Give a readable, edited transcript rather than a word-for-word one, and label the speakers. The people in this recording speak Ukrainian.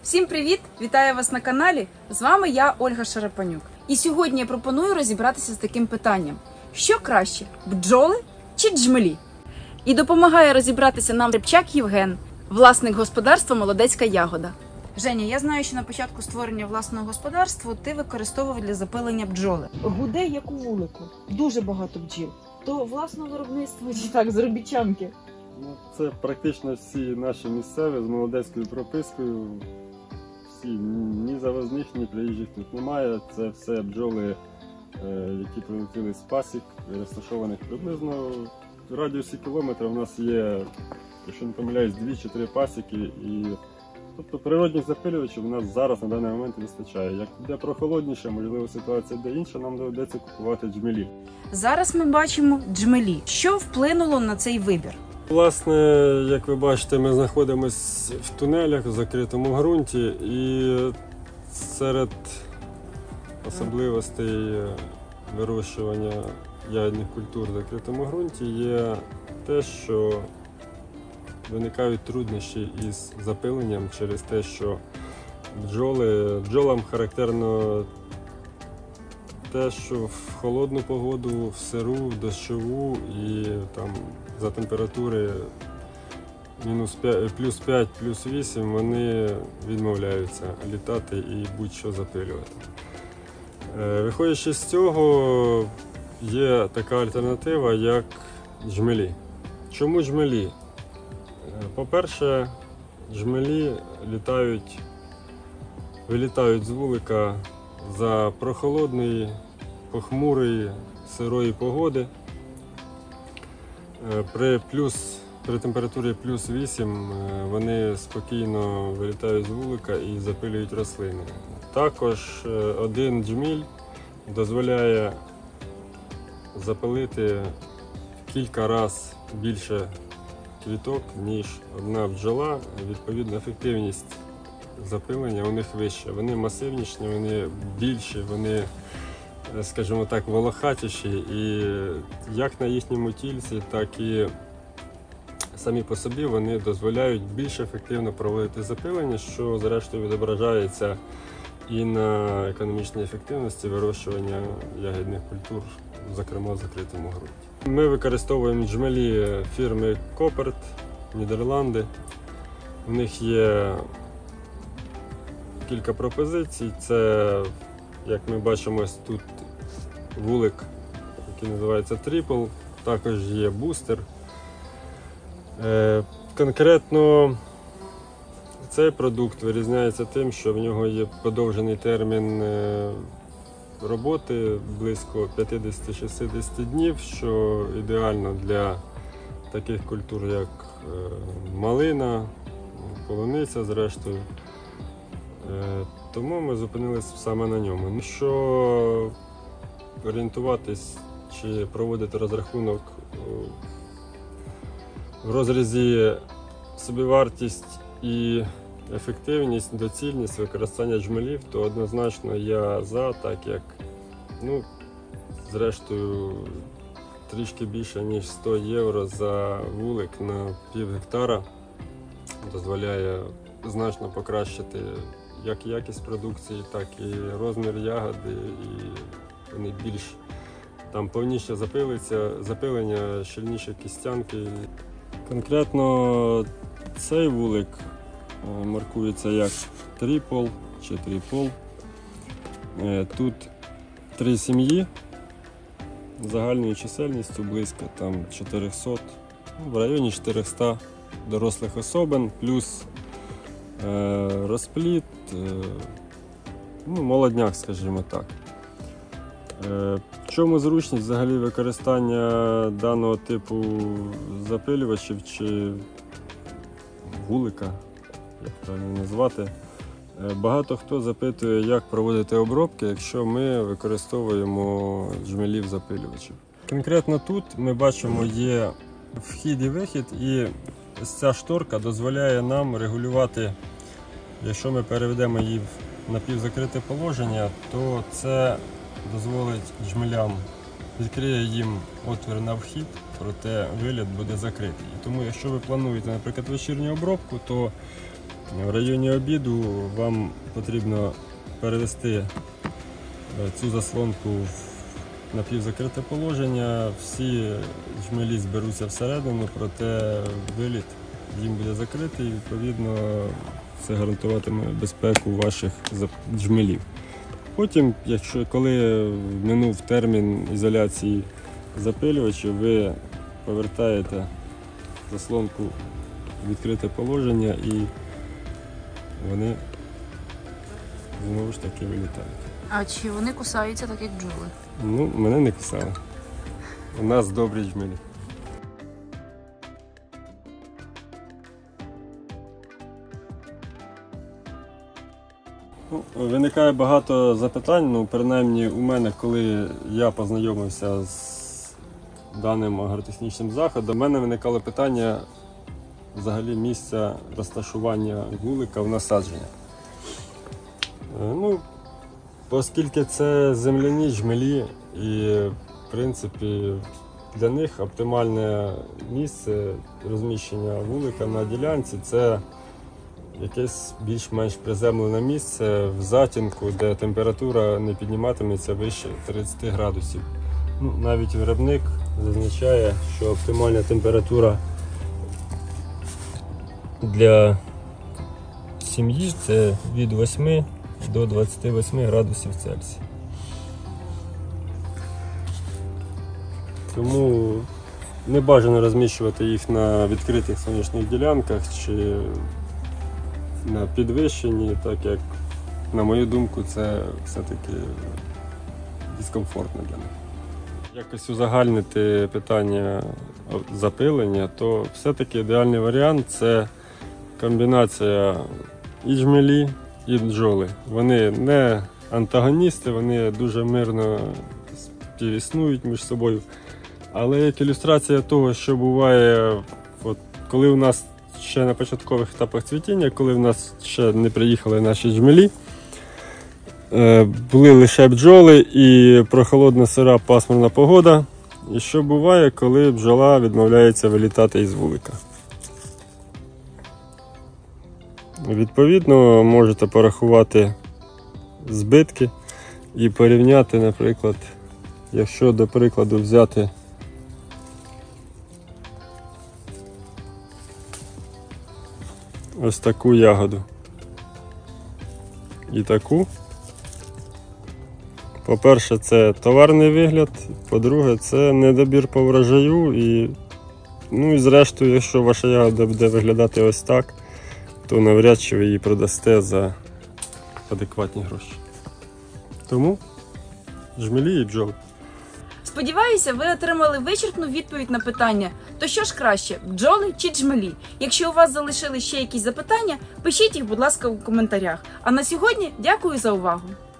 Speaker 1: Всім привіт! Вітаю вас на каналі! З вами я, Ольга Шарапанюк. І сьогодні я пропоную розібратися з таким питанням. Що краще, бджоли чи джмелі? І допомагає розібратися нам Рибчак Євген, власник господарства «Молодецька ягода». Женя, я знаю, що на початку створення власного господарства ти використовував для запилення бджоли. Гуде, як у вулику, дуже багато бджіл. То власного виробництва чи так, заробітчанки?
Speaker 2: Це практично всі наші місцеві з молодецькою пропискою. Всі, ні завозних, ні приїжджих тут немає. Це все бджоли, які прилетіли з пасік, розташованих приблизно в радіусі кілометра. У нас є, якщо не помиляюсь, 2 чи 3 пасіки. Тобто природних запилювачів у нас зараз на даний момент вистачає. Як буде прохолодніше, можливо ситуація буде інша, нам доведеться купувати джмелі.
Speaker 1: Зараз ми бачимо джмелі. Що вплинуло на цей вибір?
Speaker 2: Власне, як ви бачите, ми знаходимося в тунелях, в закритому ґрунті, і серед особливостей вирощування ягідних культур в закритому ґрунті є те, що виникають труднощі із запиленням через те, що бджолам характерно те, що в холодну погоду, в сиру, в дощову і там за температури плюс 5, плюс 8 вони відмовляються літати і будь-що запилювати. Виходячи з цього, є така альтернатива, як джмелі. Чому джмелі? По-перше, джмелі вилітають з вулика за прохолодної, похмурої, сирої погоди. При температурі плюс 8 вони спокійно вилітають з вулика і запилюють рослини. Також один джміль дозволяє запилити в кілька разів більше квіток, ніж одна бджола. Відповідно, ефективність запилення у них вища. Вони масивніші, вони більші, вони, скажімо так, волохатіші. І як на їхньому тільці, так і самі по собі вони дозволяють більш ефективно проводити запилення, що зрештою відображається і на економічній ефективності вирощування ягідних культур, зокрема в закритому ґрунті. Ми використовуємо джмелі фірми Коперт, Нідерланди. У них є кілька пропозицій. Це, як ми бачимо, ось тут вулик, який називається Triple, також є бустер. Конкретно цей продукт вирізняється тим, що в нього є подовжений термін роботи, близько 50-60 днів, що ідеально для таких культур, як малина, полуниця, зрештою. Тому ми зупинилися саме на ньому. Що орієнтуватись чи проводити розрахунок в розрізі собівартість і ефективність, доцільність використання джмелів, то однозначно я за, так як, зрештою, трішки більше ніж 100 євро за вулик на пів гектара дозволяє значно покращити як якість продукції, так і розмір ягоди, і вони більш повніше запилення, щільніші кістянки. Конкретно цей вулик маркується як Triple чи Triple. Тут 3 сім'ї загальною чисельністю близько 400, в районі 400 дорослих особин, плюс розплід, молодняк, скажімо так. В чому зручність взагалі використання даного типу запилювачів чи вулика, як правильно назвати? Багато хто запитує, як проводити обробки, якщо ми використовуємо джмелів запилювачів. Конкретно тут ми бачимо, є вхід і вихід, і ось ця шторка дозволяє нам регулювати, якщо ми переведемо її в напівзакрите положення, то це дозволить джмелям, відкриє їм отвір на вхід, проте виліт буде закритий. Тому якщо ви плануєте, наприклад, вечірню обробку, то В районі обіду вам потрібно перевести цю заслонку в напівзакрите положення. Всі джмелі зберуться всередину, проте виліт їм буде закритий, і відповідно це гарантуватиме безпеку ваших джмелів. Потім, коли минув термін ізоляції запилювачів, ви повертаєте заслонку в відкрите положення і вони знову ж таки вилітають.
Speaker 1: А чи вони кусаються так, як бджоли?
Speaker 2: Ну, мене не кусали. У нас добрі джмелі. Виникає багато запитань, принаймні у мене, коли я познайомився з даним агротехнічним заходом, у мене виникало питання взагалі місця розташування вулика в насадження. Оскільки це земляні джмелі і, в принципі, для них оптимальне місце розміщення вулика на ділянці – це якесь більш-менш приземлене місце в затінку, де температура не підніматиметься вище 30 градусів. Навіть виробник зазначає, що оптимальна температура для сім'ї – це від 8 до 28 градусів Цельсія. Тому не бажано розміщувати їх на відкритих сонячних ділянках чи на підвищенні, так як, на мою думку, це все-таки дискомфортно для них. Якось узагальнити питання запилення, то все-таки ідеальний варіант – це комбінація і джмелі, і бджоли. Вони не антагоністи, вони дуже мирно співіснують між собою. Але як ілюстрація того, що буває, коли у нас ще на початкових етапах цвітіння, коли в нас ще не приїхали наші джмелі, були лише бджоли і прохолодна сира пасмурна погода. І що буває, коли бджола відмовляється вилітати із вулика. Відповідно, можете порахувати збитки і порівняти, наприклад, якщо, до прикладу, взяти ось таку ягоду і таку. По-перше, це товарний вигляд, по-друге, це недобір по врожаю і зрештою, якщо ваша ягода буде виглядати ось так, то навряд чи ви її продасте за адекватні гроші. Тому джмелі і бджоли.
Speaker 1: Сподіваюся, ви отримали вичерпну відповідь на питання, то що ж краще, бджоли чи джмелі? Якщо у вас залишились ще якісь запитання, пишіть їх, будь ласка, у коментарях. А на сьогодні дякую за увагу!